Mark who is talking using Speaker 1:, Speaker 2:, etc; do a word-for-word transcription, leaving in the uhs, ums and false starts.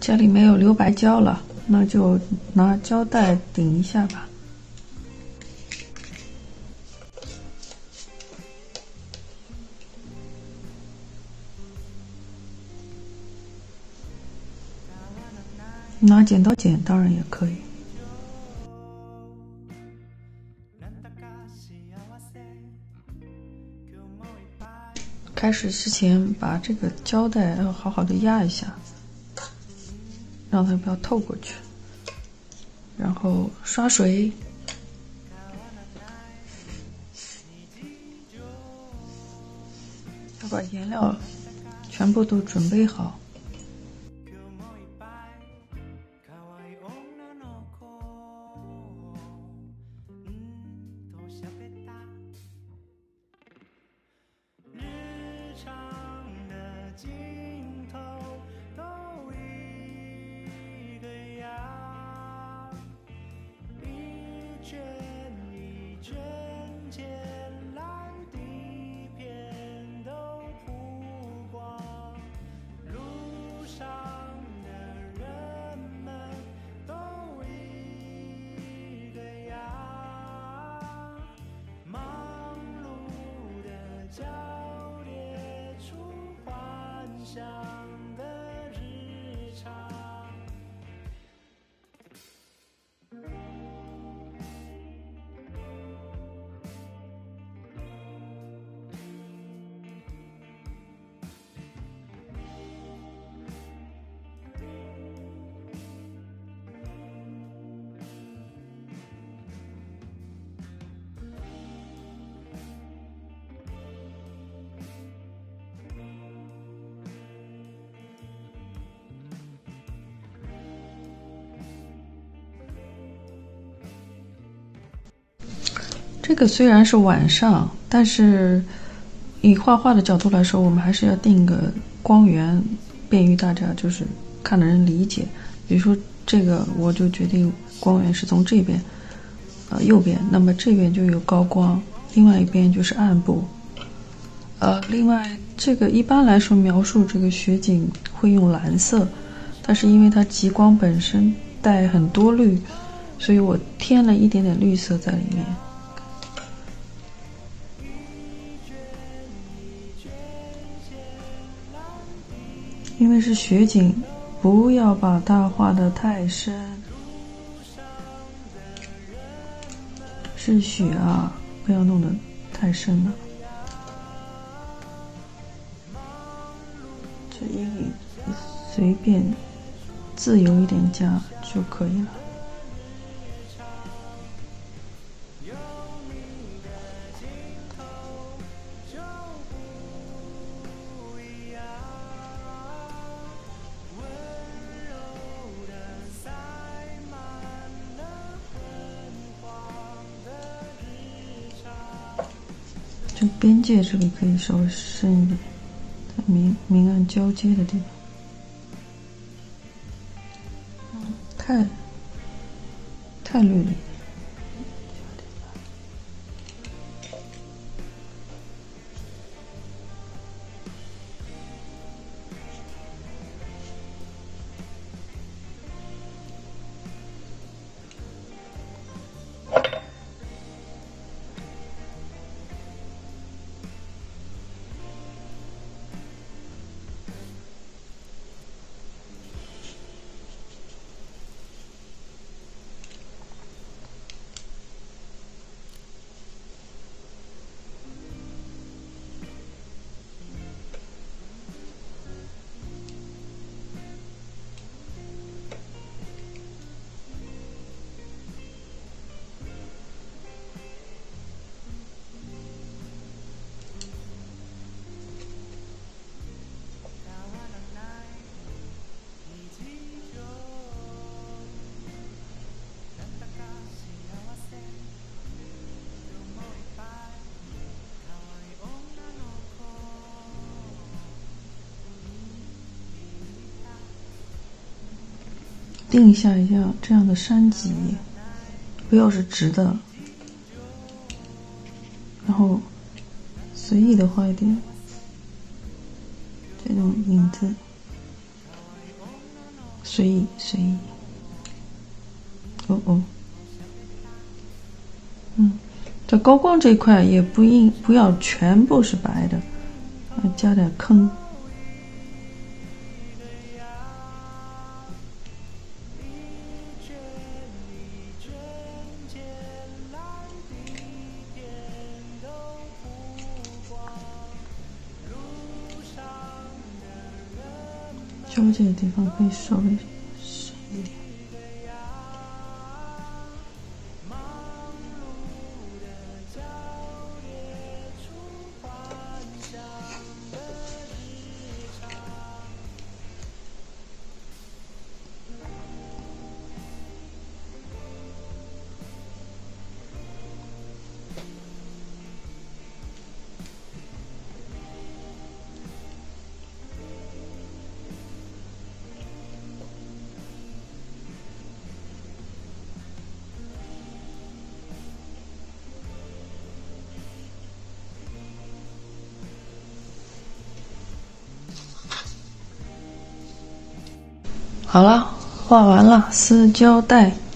Speaker 1: 家里没有留白胶了，那就拿胶带顶一下吧。拿剪刀剪当然也可以。开始之前把这个胶带要好好的压一下，让它不要透过去，然后刷水，要把颜料全部都准备好。这个虽然是晚上，但是以画画的角度来说，我们还是要定个光源，便于大家就是看的人理解。比如说这个，我就决定光源是从这边，呃，右边，那么这边就有高光，另外一边就是暗部。呃，另外这个一般来说描述这个雪景会用蓝色，但是因为它极光本身带很多绿，所以我添了一点点绿色在里面。因为是雪景，不要把它画得太深。是雪啊，不要弄得太深了。这阴影随便自由一点加就可以了。这边界这里可以稍微深一点，在明明暗交接的地方。嗯，太太绿了。定一下一下这样的山脊，不要是直的，然后随意的画一点这种影子， 随意随意。哦哦，嗯，这高光这一块也不应不要全部是白的，加点坑。交界的地方可以稍微深一点。好了，画完了，撕胶带。